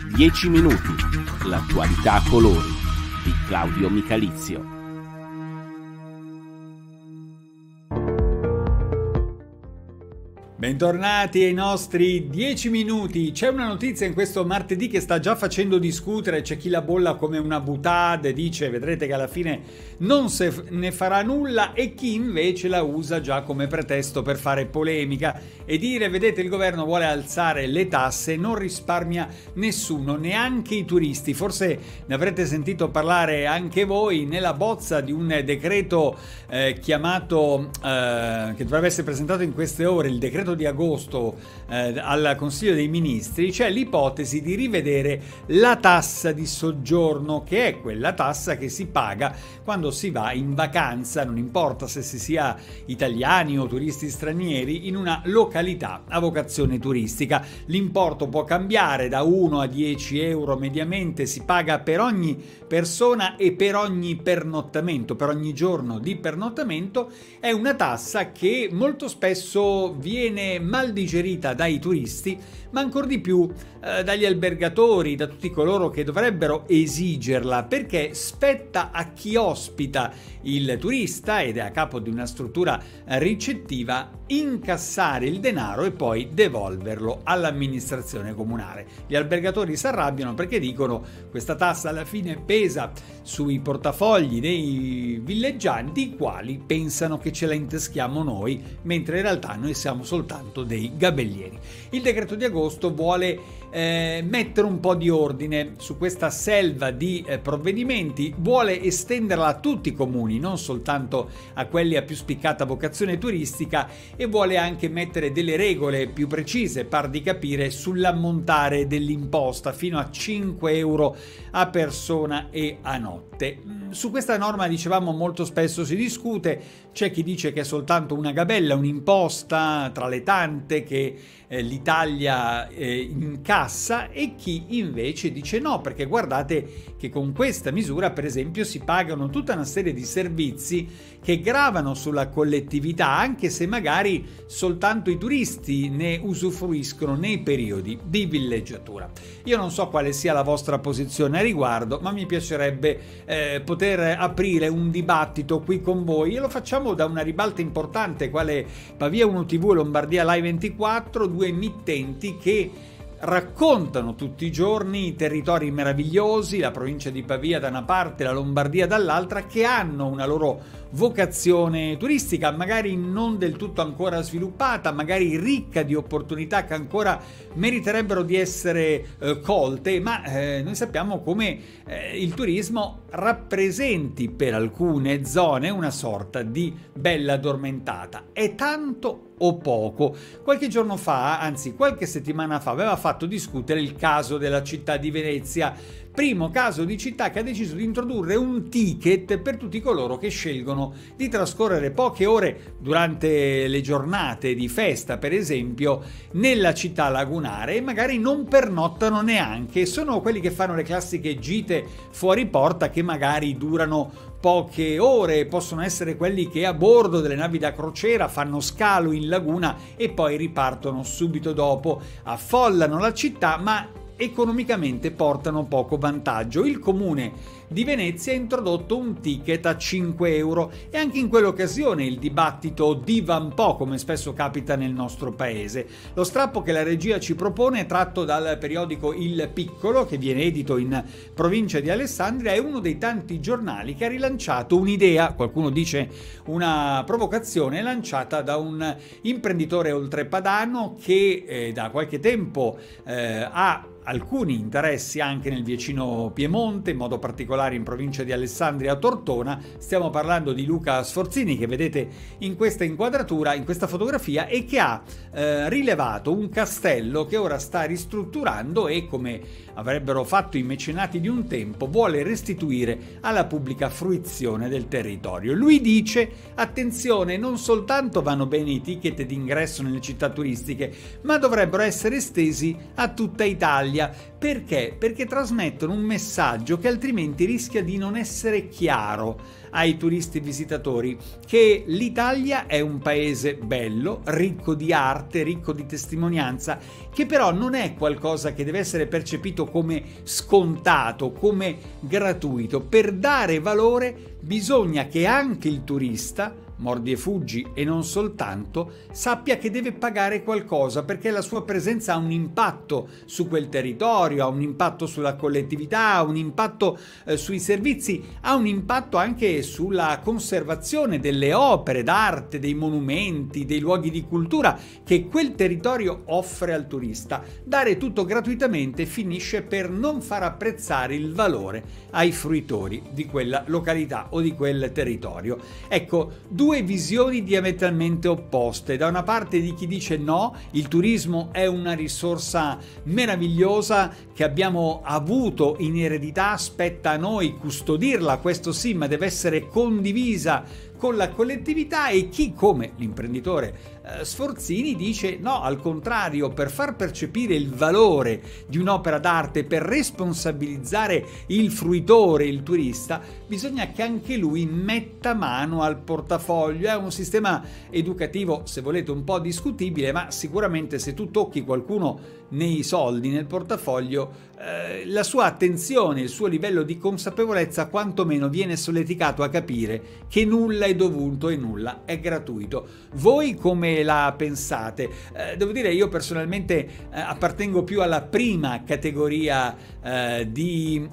10 minuti. L'attualità a colori di Claudio Michalizio. Bentornati ai nostri 10 minuti. C'è una notizia in questo martedì che sta già facendo discutere, c'è chi la bolla come una boutade, dice vedrete che alla fine non se ne farà nulla, e chi invece la usa già come pretesto per fare polemica e dire vedete il governo vuole alzare le tasse, non risparmia nessuno, neanche i turisti. Forse ne avrete sentito parlare anche voi nella bozza di un decreto chiamato che dovrebbe essere presentato in queste ore, il decreto di agosto al Consiglio dei Ministri. C'è l'ipotesi di rivedere la tassa di soggiorno, che è quella tassa che si paga quando si va in vacanza, non importa se si sia italiani o turisti stranieri, in una località a vocazione turistica. L'importo può cambiare da 1 a 10 euro mediamente, si paga per ogni persona e per ogni pernottamento, per ogni giorno di pernottamento. È una tassa che molto spesso viene mal digerita dai turisti, ma ancor di più dagli albergatori, da tutti coloro che dovrebbero esigerla, perché spetta a chi ospita il turista ed è a capo di una struttura ricettiva incassare il denaro e poi devolverlo all'amministrazione comunale. Gli albergatori si arrabbiano perché dicono questa tassa alla fine pesa sui portafogli dei villeggianti, i quali pensano che ce la inteschiamo noi, mentre in realtà noi siamo soltanto dei gabellieri. Il decreto di agosto vuole mettere un po' di ordine su questa selva di provvedimenti, vuole estenderla a tutti i comuni, non soltanto a quelli a più spiccata vocazione turistica, e vuole anche mettere delle regole più precise, par di capire, sull'ammontare dell'imposta fino a 5 euro a persona e a notte. Su questa norma, dicevamo, molto spesso si discute, c'è chi dice che è soltanto una gabella, un'imposta tra le tante che l'Italia incassa, e chi invece dice no, perché guardate che con questa misura per esempio si pagano tutta una serie di servizi che gravano sulla collettività, anche se magari soltanto i turisti ne usufruiscono nei periodi di villeggiatura. Io non so quale sia la vostra posizione a riguardo, ma mi piacerebbe poter aprire un dibattito qui con voi, e lo facciamo da una ribalta importante quale Pavia 1 TV e Lombardia Live 24, due emittenti che raccontano tutti i giorni i territori meravigliosi, la provincia di Pavia da una parte, la Lombardia dall'altra, che hanno una loro vocazione turistica, magari non del tutto ancora sviluppata, magari ricca di opportunità che ancora meriterebbero di essere colte, ma noi sappiamo come il turismo rappresenti per alcune zone una sorta di bella addormentata. È tanto o poco? Qualche giorno fa, anzi qualche settimana fa, aveva fatto discutere il caso della città di Venezia, primo caso di città che ha deciso di introdurre un ticket per tutti coloro che scelgono di trascorrere poche ore durante le giornate di festa, per esempio, nella città lagunare, e magari non pernottano neanche. Sono quelli che fanno le classiche gite fuori porta che magari durano poche ore, possono essere quelli che a bordo delle navi da crociera fanno scalo in laguna e poi ripartono subito dopo, affollano la città ma economicamente portano poco vantaggio. Il comune di Venezia ha introdotto un ticket a 5 euro e anche in quell'occasione il dibattito diva un po', come spesso capita nel nostro paese. Lo strappo che la regia ci propone è tratto dal periodico Il Piccolo, che viene edito in provincia di Alessandria, è uno dei tanti giornali che ha rilanciato un'idea, qualcuno dice una provocazione, lanciata da un imprenditore oltrepadano che da qualche tempo ha alcuni interessi anche nel vicino Piemonte, in modo particolare in provincia di Alessandria a Tortona. Stiamo parlando di Luca Sforzini, che vedete in questa inquadratura, in questa fotografia, e che ha rilevato un castello che ora sta ristrutturando e, come avrebbero fatto i mecenati di un tempo, vuole restituire alla pubblica fruizione del territorio. Lui dice attenzione, non soltanto vanno bene i ticket d'ingresso nelle città turistiche, ma dovrebbero essere estesi a tutta Italia. Perché? Perché trasmettono un messaggio che altrimenti rischia di non essere chiaro ai turisti visitatori che l'Italia è un paese bello, ricco di arte, ricco di testimonianza, che però non è qualcosa che deve essere percepito come scontato, come gratuito. Per dare valore bisogna che anche il turista, mordi e fuggi e non soltanto, sappia che deve pagare qualcosa, perché la sua presenza ha un impatto su quel territorio, ha un impatto sulla collettività, ha un impatto sui servizi, ha un impatto anche sulla conservazione delle opere d'arte, dei monumenti, dei luoghi di cultura che quel territorio offre al turista. Dare tutto gratuitamente finisce per non far apprezzare il valore ai fruitori di quella località o di quel territorio. Ecco, due visioni diametralmente opposte. Da una parte di chi dice no, il turismo è una risorsa meravigliosa che abbiamo avuto in eredità, spetta a noi custodirla, questo sì, ma deve essere condivisa con la collettività, e chi, come l'imprenditore Sforzini, dice no, al contrario, per far percepire il valore di un'opera d'arte, per responsabilizzare il fruitore, il turista, bisogna che anche lui metta mano al portafoglio. È un sistema educativo, se volete, un po' discutibile, ma sicuramente se tu tocchi qualcuno nei soldi, nel portafoglio, la sua attenzione, il suo livello di consapevolezza quantomeno viene solleticato a capire che nulla è dovuto e nulla è gratuito. Voi come la pensate? Devo dire, io personalmente appartengo più alla prima categoria di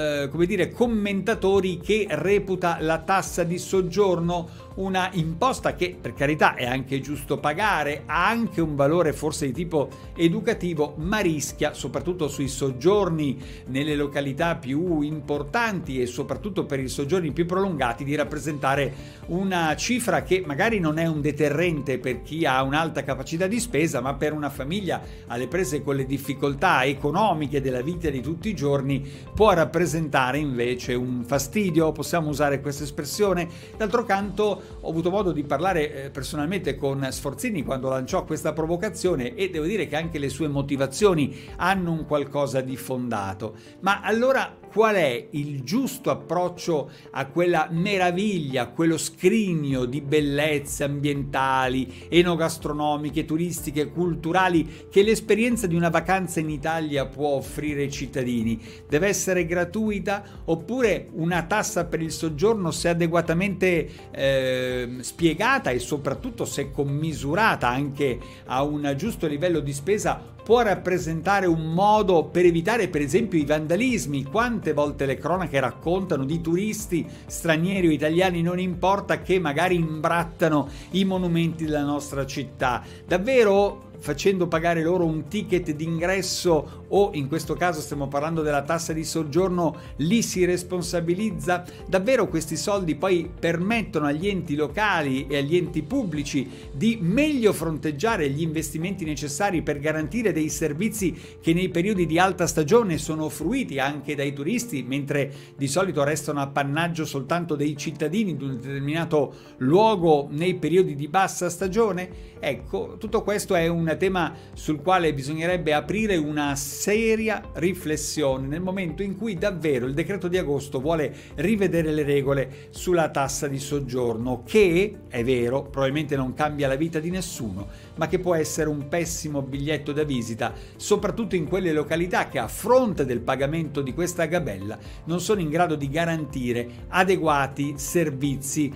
commentatori che reputa la tassa di soggiorno una imposta che, per carità, è anche giusto pagare, ha anche un valore forse di tipo educativo, ma rischia, soprattutto sui soggiorni nelle località più importanti e soprattutto per i soggiorni più prolungati, di rappresentare una cifra che magari non è un deterrente per chi ha un'alta capacità di spesa, ma per una famiglia alle prese con le difficoltà economiche della vita di tutti i giorni può rappresentare invece un fastidio, possiamo usare questa espressione. D'altro canto, ho avuto modo di parlare personalmente con Sforzini quando lanciò questa provocazione, e devo dire che anche le sue motivazioni hanno un qualcosa di fondato. Ma allora qual è il giusto approccio a quella meraviglia, a quello scrigno di bellezze ambientali, enogastronomiche, turistiche, culturali che l'esperienza di una vacanza in Italia può offrire ai cittadini? Deve essere gratuita, oppure una tassa per il soggiorno, se adeguatamente spiegata e soprattutto se commisurata anche a un giusto livello di spesa, può rappresentare un modo per evitare per esempio i vandalismi? Quante volte le cronache raccontano di turisti stranieri o italiani, non importa, che magari imbrattano i monumenti della nostra città. Davvero, facendo pagare loro un ticket d'ingresso, o in questo caso stiamo parlando della tassa di soggiorno, li si responsabilizza? Davvero questi soldi poi permettono agli enti locali e agli enti pubblici di meglio fronteggiare gli investimenti necessari per garantire dei servizi che nei periodi di alta stagione sono fruiti anche dai turisti, mentre di solito restano appannaggio soltanto dei cittadini di un determinato luogo nei periodi di bassa stagione? Ecco, tutto questo è un tema sul quale bisognerebbe aprire una seria riflessione nel momento in cui davvero il decreto di agosto vuole rivedere le regole sulla tassa di soggiorno, che, è vero, probabilmente non cambia la vita di nessuno, ma che può essere un pessimo biglietto da visita, soprattutto in quelle località che, a fronte del pagamento di questa gabella, non sono in grado di garantire adeguati servizi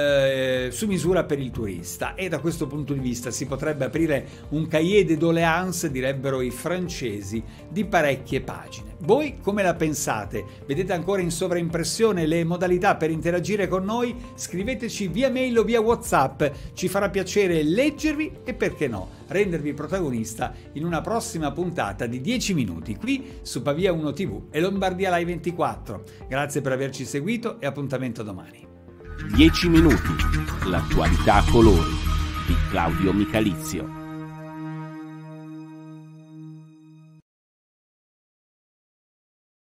su misura per il turista. E da questo punto di vista si potrebbe aprire un cahier de doléances, direbbero i francesi, di parecchie pagine. Voi come la pensate? Vedete ancora in sovraimpressione le modalità per interagire con noi? Scriveteci via mail o via WhatsApp, ci farà piacere leggervi e, perché no, rendervi protagonista in una prossima puntata di 10 minuti qui su Pavia 1 TV e Lombardia Live 24. Grazie per averci seguito e appuntamento domani. 10 minuti, l'attualità a colori di Claudio Michalizio.